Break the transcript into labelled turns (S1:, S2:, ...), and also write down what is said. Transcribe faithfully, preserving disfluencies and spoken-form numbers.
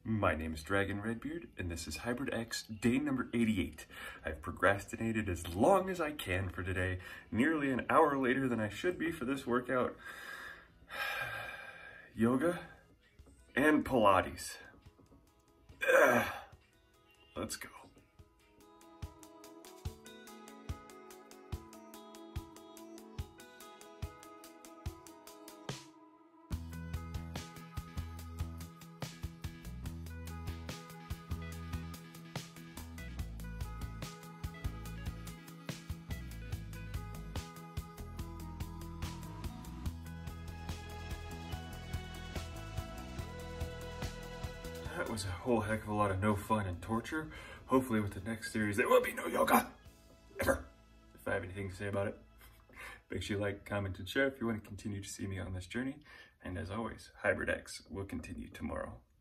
S1: My name is Dragon Redbeard, and this is Hybrid X, day number eighty-eight. I've procrastinated as long as I can for today, nearly an hour later than I should be for this workout. Yoga and Pilates. Ugh. Let's go. That was a whole heck of a lot of no fun and torture. Hopefully with the next series, there will be no yoga, ever. If I have anything to say about it, make sure you like, comment, and share if you want to continue to see me on this journey. And as always, Hybrid X will continue tomorrow.